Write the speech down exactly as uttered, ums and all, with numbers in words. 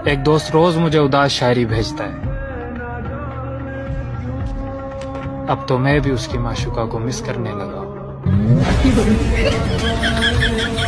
एक दोस्त रोज मुझे उदास शायरी भेजता है। अब तो मैं भी उसकी माशुका को मिस करने लगा हूं।